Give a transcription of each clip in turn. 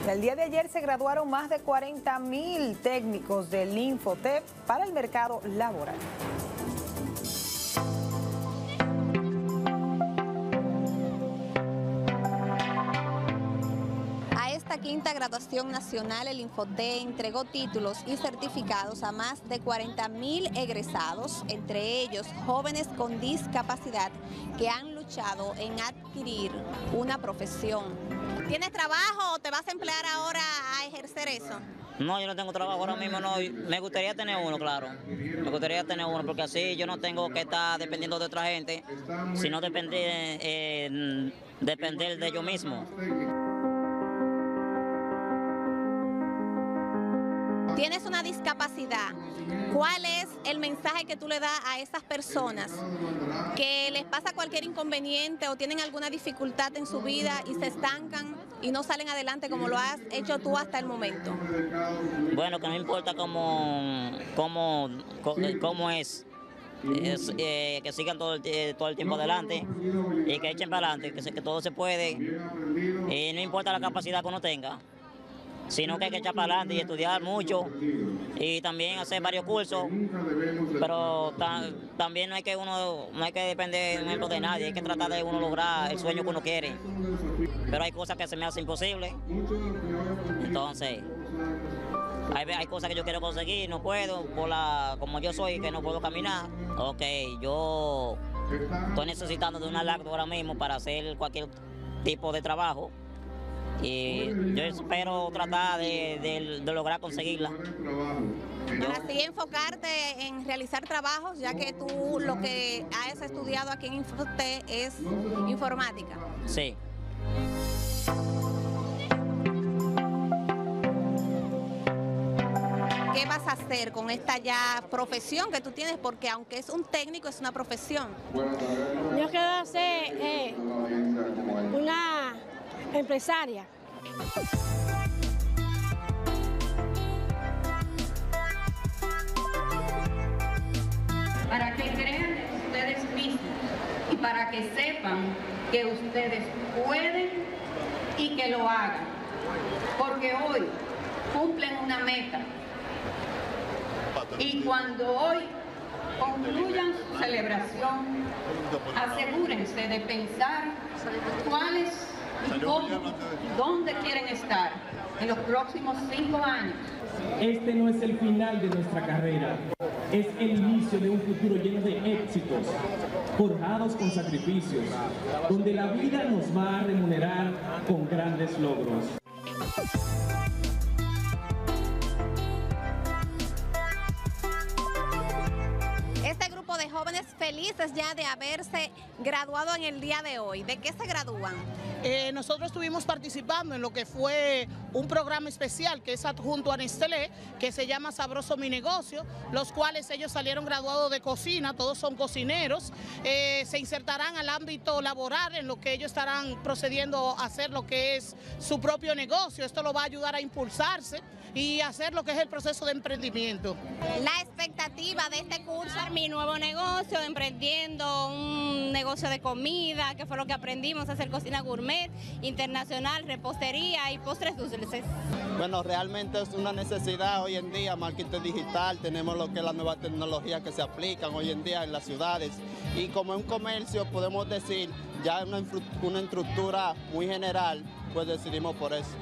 El día de ayer se graduaron más de 40.000 técnicos del Infotep para el mercado laboral. A esta quinta graduación nacional, el Infotep entregó títulos y certificados a más de 40.000 egresados, entre ellos jóvenes con discapacidad que han luchado en adquirir una profesión. ¿Tienes trabajo o te vas a emplear ahora a ejercer eso? No, yo no tengo trabajo ahora mismo, no. Me gustaría tener uno, claro. Me gustaría tener uno, porque así yo no tengo que estar dependiendo de otra gente, sino depender de yo mismo. Tienes una discapacidad. ¿Cuál es el mensaje que tú le das a esas personas que les pasa cualquier inconveniente o tienen alguna dificultad en su vida y se estancan y no salen adelante como lo has hecho tú hasta el momento? Bueno, que no importa cómo es. Que sigan todo el tiempo adelante y que echen para adelante, que todo se puede, y no importa la capacidad que uno tenga, sino que hay que echar para adelante y estudiar mucho y también hacer varios cursos, pero también no hay que depender de nadie, hay que tratar de uno lograr el sueño que uno quiere, pero hay cosas que se me hacen imposibles, entonces hay cosas que yo quiero conseguir, no puedo, como yo soy, que no puedo caminar. Ok, yo estoy necesitando de una laptop ahora mismo para hacer cualquier tipo de trabajo y yo espero tratar de lograr conseguirla. Así enfocarte en realizar trabajos, ya que tú lo que has estudiado aquí en Infotep es informática. Sí. ¿Qué vas a hacer con esta ya profesión que tú tienes? Porque aunque es un técnico, es una profesión. Yo quiero ser una empresaria. Para que crean en ustedes mismos y para que sepan que ustedes pueden y que lo hagan. Porque hoy cumplen una meta. Y cuando hoy concluyan su celebración, asegúrense de pensar cuáles y cómo, dónde quieren estar en los próximos 5 años. Este no es el final de nuestra carrera, es el inicio de un futuro lleno de éxitos, forjados con sacrificios, donde la vida nos va a remunerar con grandes logros. De jóvenes felices ya de haberse graduado en el día de hoy. ¿De qué se gradúan? Nosotros estuvimos participando en lo que fue un programa especial que es adjunto a Nestlé, que se llama Sabroso Mi Negocio, los cuales ellos salieron graduados de cocina, todos son cocineros, se insertarán al ámbito laboral en lo que ellos estarán procediendo a hacer lo que es su propio negocio. Esto lo va a ayudar a impulsarse y hacer lo que es el proceso de emprendimiento. La expectativa de este curso. Mi nuevo negocio, emprendiendo un negocio de comida, que fue lo que aprendimos, hacer cocina gourmet, internacional, repostería y postres dulces. Bueno, realmente es una necesidad hoy en día, marketing digital, tenemos lo que es la nueva tecnología que se aplican hoy en día en las ciudades y como en un comercio podemos decir ya una estructura muy general, pues decidimos por eso.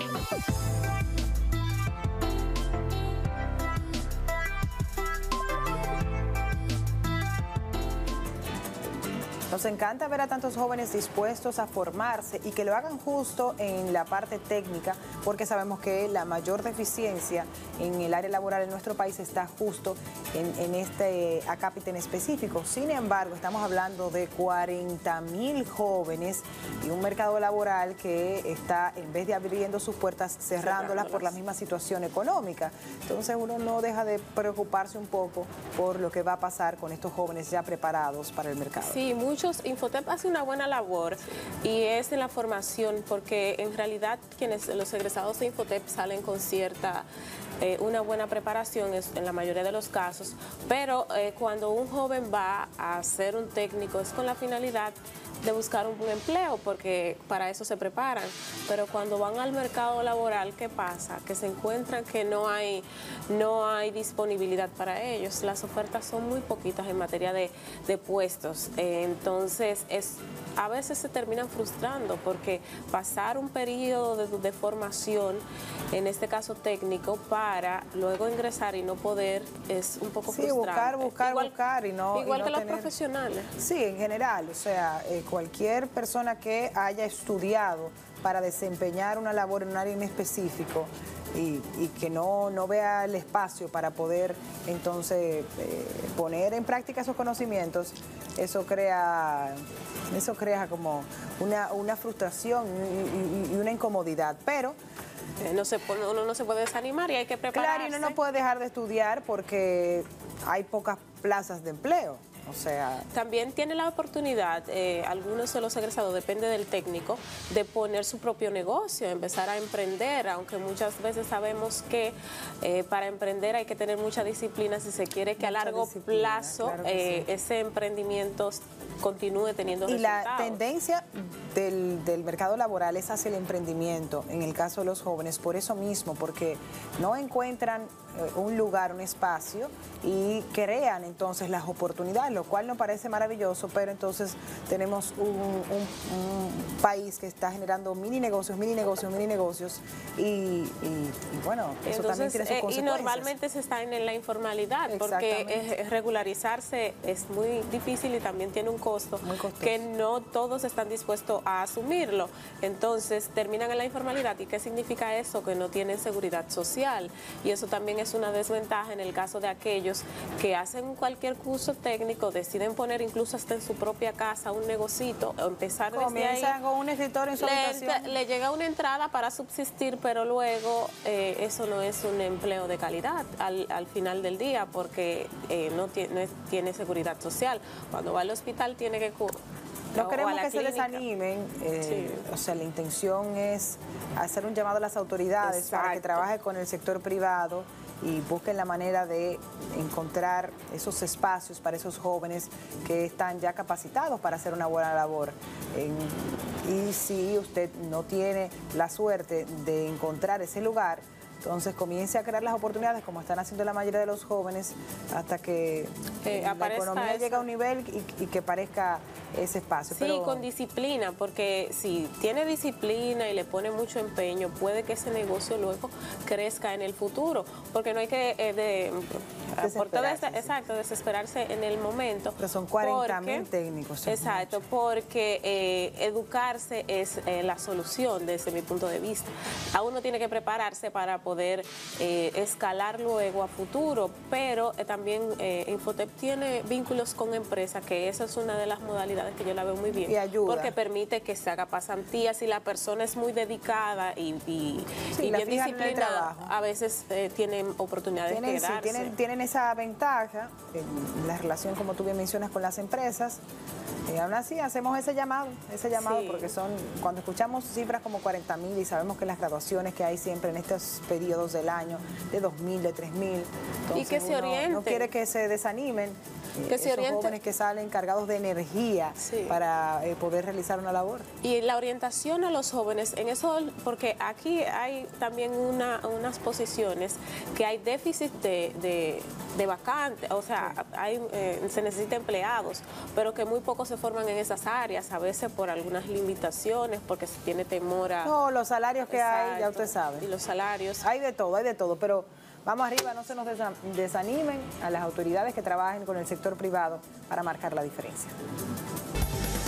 Nos encanta ver a tantos jóvenes dispuestos a formarse y que lo hagan justo en la parte técnica, porque sabemos que la mayor deficiencia en el área laboral en nuestro país está justo en este acápite en específico. Sin embargo, estamos hablando de 40.000 jóvenes y un mercado laboral que está, en vez de abriendo sus puertas, cerrándolas por la misma situación económica. Entonces uno no deja de preocuparse un poco por lo que va a pasar con estos jóvenes ya preparados para el mercado. Sí, Infotep hace una buena labor y es en la formación, porque en realidad los egresados de Infotep salen con una buena preparación en la mayoría de los casos, pero cuando un joven va a ser un técnico es con la finalidad de buscar un empleo, porque para eso se preparan. Pero cuando van al mercado laboral, ¿qué pasa? Que se encuentran que no hay disponibilidad para ellos. Las ofertas son muy poquitas en materia de puestos. Entonces, a veces se terminan frustrando porque pasar un periodo de formación, en este caso técnico, para luego ingresar y no poder, es un poco frustrante. Buscar y no igual y no que los tener... profesionales. Sí, en general, o sea, cualquier persona que haya estudiado para desempeñar una labor en un área en específico y que no vea el espacio para poder entonces poner en práctica esos conocimientos, eso crea como una frustración y una incomodidad, pero uno no se puede desanimar y hay que prepararse. Claro, y uno no puede dejar de estudiar porque hay pocas plazas de empleo. O sea, también tiene la oportunidad, algunos de los egresados, depende del técnico, de poner su propio negocio, empezar a emprender, aunque muchas veces sabemos que para emprender hay que tener mucha disciplina si se quiere que a largo plazo claro que sí, ese emprendimiento continúe teniendo resultados. La tendencia del mercado laboral es hacia el emprendimiento, en el caso de los jóvenes, por eso mismo, porque no encuentran un lugar, un espacio y crean entonces las oportunidades, lo cual nos parece maravilloso, pero entonces tenemos un país que está generando mini negocios y bueno, eso entonces, también tiene sus consecuencias. Y normalmente se está en la informalidad, porque regularizarse es muy difícil y también tiene un costo que no todos están dispuestos a asumirlo. Entonces terminan en la informalidad. ¿Y qué significa eso? Que no tienen seguridad social, y eso también es una desventaja en el caso de aquellos que hacen cualquier curso técnico, deciden poner incluso hasta en su propia casa un negocito, empezar desde ahí. Con un escritorio en su habitación. Le llega una entrada para subsistir, pero luego eso no es un empleo de calidad al final del día, porque no tiene seguridad social. Cuando va al hospital tiene que... No queremos que se desanimen, sí. O sea, la intención es hacer un llamado a las autoridades para que trabajen con el sector privado y busquen la manera de encontrar esos espacios para esos jóvenes que están ya capacitados para hacer una buena labor. Y si usted no tiene la suerte de encontrar ese lugar, entonces comience a crear las oportunidades como están haciendo la mayoría de los jóvenes hasta que la economía llegue a un nivel y que parezca ese espacio. Sí, pero con disciplina, porque si tiene disciplina y le pone mucho empeño, puede que ese negocio luego crezca en el futuro, porque no hay que desesperarse en el momento. Pero son 40.000 técnicos. Exacto, porque educarse es la solución desde mi punto de vista. A uno tiene que prepararse para poder escalar luego a futuro, pero también Infotep tiene vínculos con empresas, que esa es una de las modalidades que yo la veo muy bien. Y ayuda. Porque permite que se haga pasantías y la persona es muy dedicada y bien disciplinada, a veces tienen oportunidades de quedarse. Sí, tienen esa ventaja en la relación, como tú bien mencionas, con las empresas. Aún así hacemos ese llamado sí, porque cuando escuchamos cifras como 40.000 y sabemos que las graduaciones que hay siempre en estos periodos del año, de 2.000, de 3.000, y que se orienten. No quiere que se desanimen, que esos jóvenes que salen cargados de energía para poder realizar una labor. Y la orientación a los jóvenes, en eso, porque aquí hay también unas posiciones que hay déficit de vacantes, o sea, se necesita empleados, pero que muy pocos se forman en esas áreas, a veces por algunas limitaciones, porque se tiene temor a... No, los salarios que hay, ya usted sabe. Y los salarios. Hay de todo, pero vamos arriba, no se nos desanimen a las autoridades que trabajen con el sector privado para marcar la diferencia.